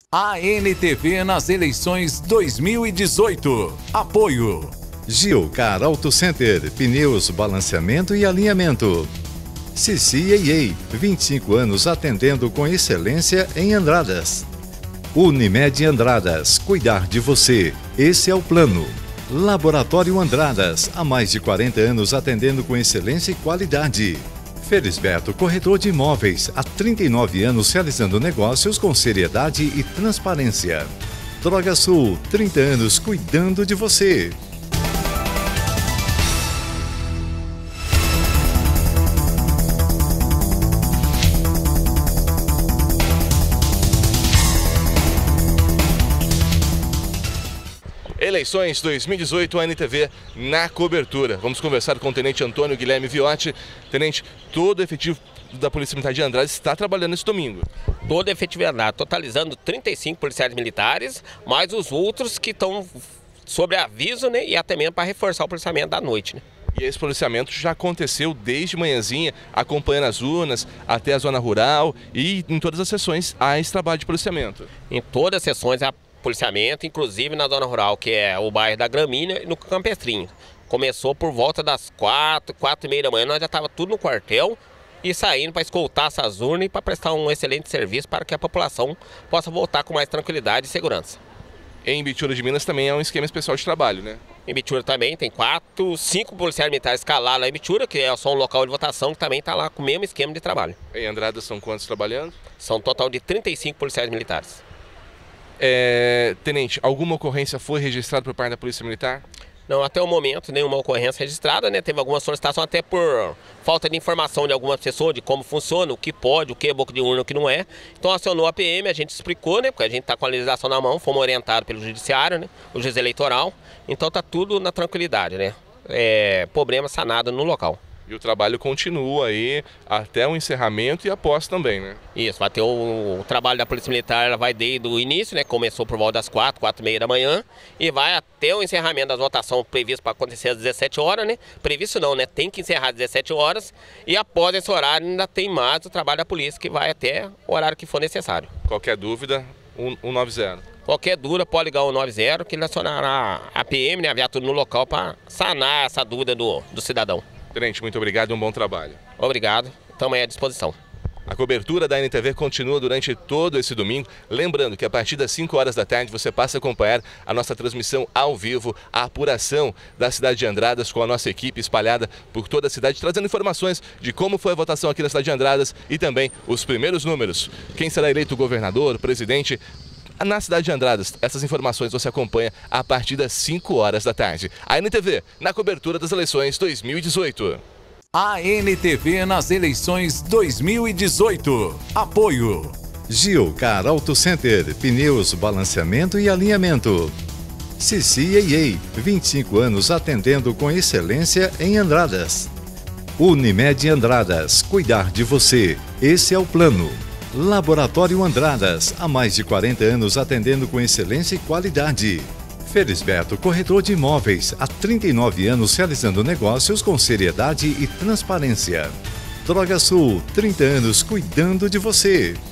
ANTV nas eleições 2018. Apoio. Giocar Auto Center, pneus, balanceamento e alinhamento. CCAA, 25 anos atendendo com excelência em Andradas. Unimed Andradas, cuidar de você, esse é o plano. Laboratório Andradas, há mais de 40 anos atendendo com excelência e qualidade. Felisberto, corretor de imóveis, há 39 anos realizando negócios com seriedade e transparência. Droga Sul, 30 anos cuidando de você. Eleições 2018, ANTV na cobertura. Vamos conversar com o Tenente Antônio Guilherme Viotti. Tenente, todo o efetivo da Polícia Militar de Andradas está trabalhando esse domingo. Toda a efetividade, totalizando 35 policiais militares, mais os outros que estão sob aviso, né, e até mesmo para reforçar o policiamento da noite, né? E esse policiamento já aconteceu desde manhãzinha, acompanhando as urnas até a zona rural e em todas as sessões há esse trabalho de policiamento. Em todas as sessões há policiamento, inclusive na zona rural, que é o bairro da Gramínea e no Campestrinho. Começou por volta das 4h30 da manhã, nós já estava tudo no quartel e saindo para escoltar essas urnas e para prestar um excelente serviço para que a população possa voltar com mais tranquilidade e segurança. Em Bitura de Minas também é um esquema especial de trabalho, né? Em Bitura também tem 5 policiais militares escalados lá em Bitura, que é só um local de votação que também está lá com o mesmo esquema de trabalho. Em Andradas são quantos trabalhando? São um total de 35 policiais militares. Tenente, alguma ocorrência foi registrada por parte da Polícia Militar? Não, até o momento nenhuma ocorrência registrada, né? Teve alguma solicitação até por falta de informação de algumas pessoas de como funciona, o que pode, o que é boca de urna, o que não é. Então acionou a PM, a gente explicou, né? Porque a gente está com a legislação na mão, fomos orientados pelo judiciário, né? O juiz eleitoral. Então está tudo na tranquilidade, né? Problema sanado no local. E o trabalho continua aí até o encerramento e após também, né? Isso, vai ter o trabalho da Polícia Militar, ela vai desde o início, né? Começou por volta das 4h30 da manhã e vai até o encerramento das votações previsto para acontecer às 17 horas, né? Previsto não, né? Tem que encerrar às 17 horas e após esse horário ainda tem mais o trabalho da polícia que vai até o horário que for necessário. Qualquer dúvida, 190. Qualquer dúvida pode ligar o 190 que ele acionará a PM, né? A viatura no local para sanar essa dúvida do cidadão. Tenente, muito obrigado e um bom trabalho. Obrigado, estamos aí à disposição. A cobertura da ANTV continua durante todo esse domingo. Lembrando que a partir das 5 horas da tarde você passa a acompanhar a nossa transmissão ao vivo, a apuração da cidade de Andradas com a nossa equipe espalhada por toda a cidade, trazendo informações de como foi a votação aqui na cidade de Andradas e também os primeiros números. Quem será eleito governador, presidente na cidade de Andradas. Essas informações você acompanha a partir das 5 horas da tarde. A ANTV na cobertura das eleições 2018. ANTV nas eleições 2018. Apoio. Giocar Auto Center, pneus, balanceamento e alinhamento. CCAA, 25 anos atendendo com excelência em Andradas. Unimed Andradas, cuidar de você, esse é o plano. Laboratório Andradas, há mais de 40 anos atendendo com excelência e qualidade. Felisberto, corretor de imóveis, há 39 anos realizando negócios com seriedade e transparência. Droga Sul, 30 anos cuidando de você.